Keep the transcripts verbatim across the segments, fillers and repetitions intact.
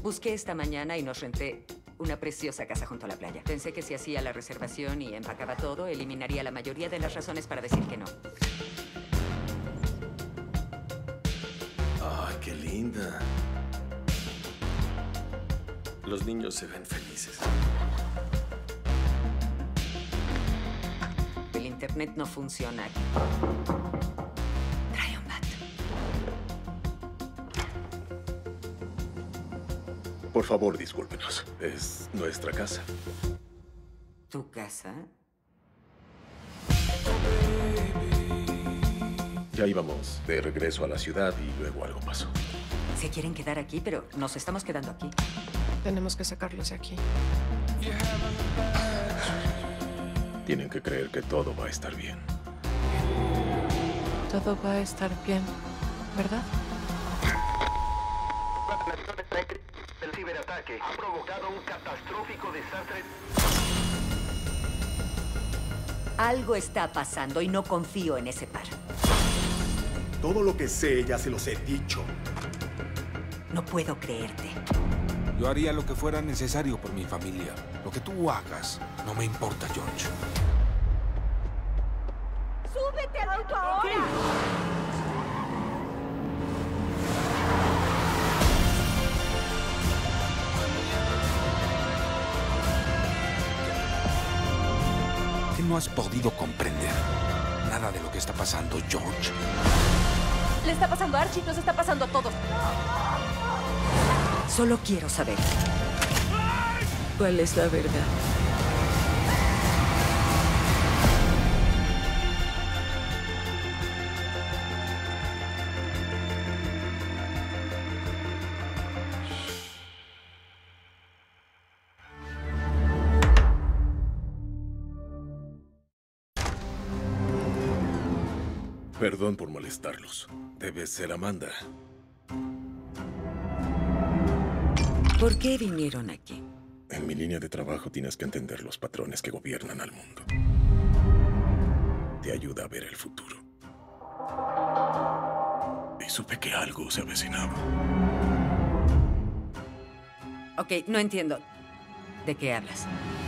Busqué esta mañana y nos renté una preciosa casa junto a la playa. Pensé que si hacía la reservación y empacaba todo, eliminaría la mayoría de las razones para decir que no. ¡Ay, qué linda! Los niños se ven felices. El internet no funciona aquí. Trae un bat. Por favor, discúlpenos. Es nuestra casa. ¿Tu casa? Ya íbamos de regreso a la ciudad y luego algo pasó. Se quieren quedar aquí, pero nos estamos quedando aquí. Tenemos que sacarlos de aquí. Tienen que creer que todo va a estar bien. Todo va a estar bien, ¿verdad? El ciberataque ha provocado un catastrófico desastre. Algo está pasando y no confío en ese par. Todo lo que sé ya se los he dicho. No puedo creerte. Yo haría lo que fuera necesario por mi familia. Lo que tú hagas no me importa, George. ¡Súbete al auto ahora! ¿Qué no has podido comprender? Nada de lo que está pasando, George. Le está pasando a Archie, nos está pasando a todos. Solo quiero saber cuál es la verdad. Perdón por molestarlos. Debe ser Amanda. ¿Por qué vinieron aquí? En mi línea de trabajo tienes que entender los patrones que gobiernan al mundo. Te ayuda a ver el futuro. Y supe que algo se avecinaba. Ok, no entiendo. ¿De qué hablas?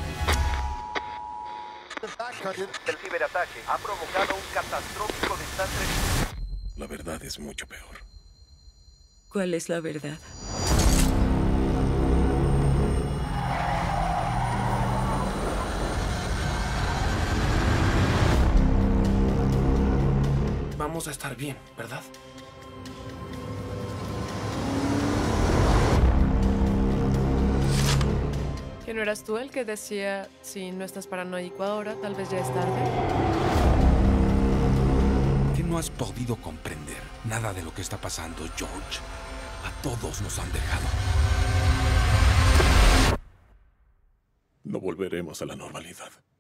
El ciberataque ha provocado un catastrófico desastre. La verdad es mucho peor. ¿Cuál es la verdad? Vamos a estar bien, ¿verdad? ¿Que no eras tú el que decía, si no estás paranoico ahora, tal vez ya es tarde? ¿Qué no has podido comprender? Nada de lo que está pasando, George. A todos nos han dejado. No volveremos a la normalidad.